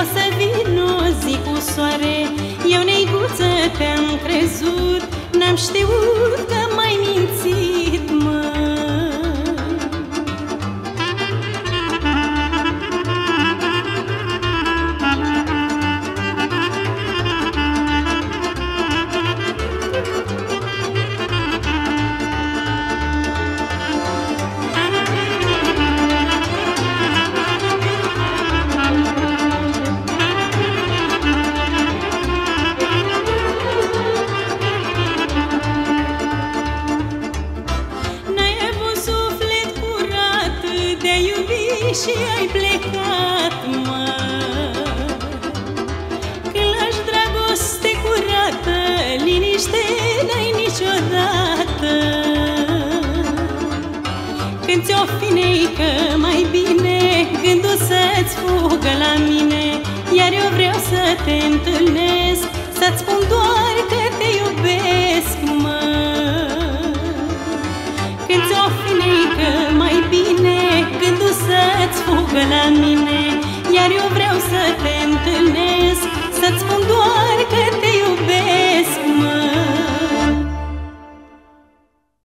să vin o zi cu soare. Eu, neiguță, te-am crezut, n-am știut că m-ai mințit, mă. Și ai plecat, mă. Când lași dragoste curată, liniște n-ai niciodată. Când ți-o fi neică mai bine, gândul să-ți fugă la mine, iar eu vreau să te întâlnesc, să-ți spun doar